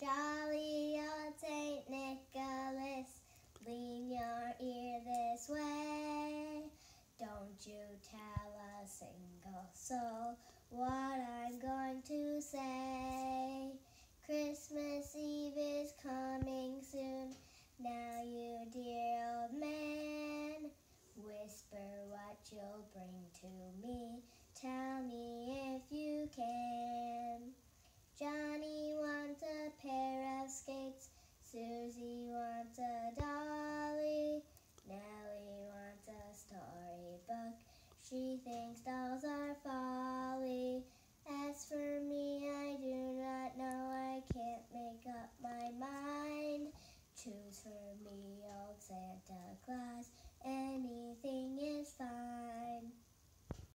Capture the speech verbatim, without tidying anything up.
Jolly old Saint Nicholas, lean your ear this way. Don't you tell a single soul what